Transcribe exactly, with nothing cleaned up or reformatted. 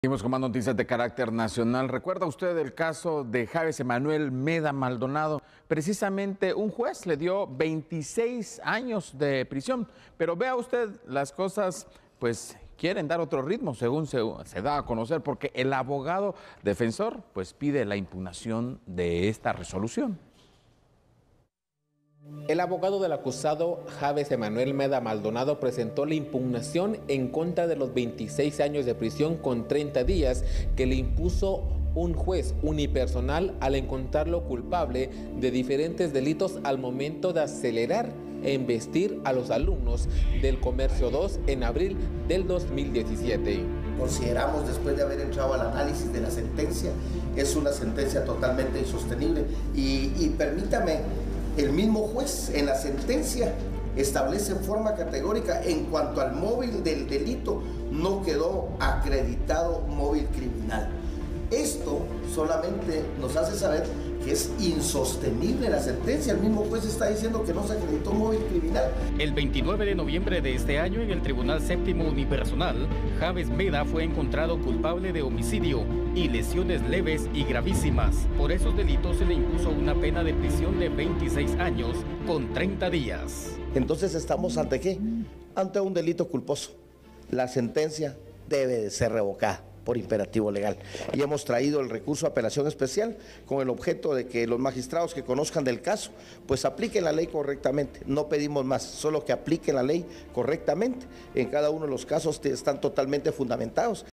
Seguimos con más noticias de carácter nacional. ¿Recuerda usted el caso de Javes Emanuel Meda Maldonado? Precisamente un juez le dio veintiséis años de prisión, pero vea usted, las cosas pues quieren dar otro ritmo según se, se da a conocer, porque el abogado defensor pues pide la impugnación de esta resolución. El abogado del acusado, Javes Emanuel Meda Maldonado, presentó la impugnación en contra de los veintiséis años de prisión con treinta días que le impuso un juez unipersonal al encontrarlo culpable de diferentes delitos al momento de acelerar e investir a los alumnos del Comercio dos en abril del dos mil diecisiete. Consideramos, después de haber entrado al análisis de la sentencia, es una sentencia totalmente insostenible y, y permítame, el mismo juez en la sentencia establece en forma categórica: en cuanto al móvil del delito, no quedó acreditado móvil criminal. Esto solamente nos hace saber que es insostenible la sentencia. El mismo juez está diciendo que no se acreditó móvil criminal. El veintinueve de noviembre de este año, en el Tribunal Séptimo Unipersonal, Javes Meda fue encontrado culpable de homicidio y lesiones leves y gravísimas. Por esos delitos se le impuso una pena de prisión de veintiséis años con treinta días. Entonces, ¿estamos ante qué? Ante un delito culposo. La sentencia debe de ser revocada por imperativo legal. Y hemos traído el recurso de apelación especial con el objeto de que los magistrados que conozcan del caso, pues apliquen la ley correctamente. No pedimos más, solo que apliquen la ley correctamente. En cada uno de los casos están totalmente fundamentados.